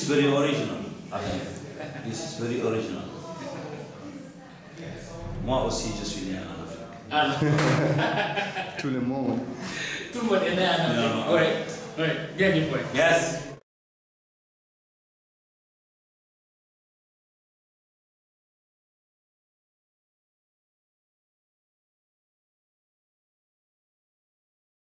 very original. I think. This is very original. Moi aussi, je suis né en Afrique. Tout le monde. Tout le monde est né en Afrique. Oui, oui, bien dit. Yes.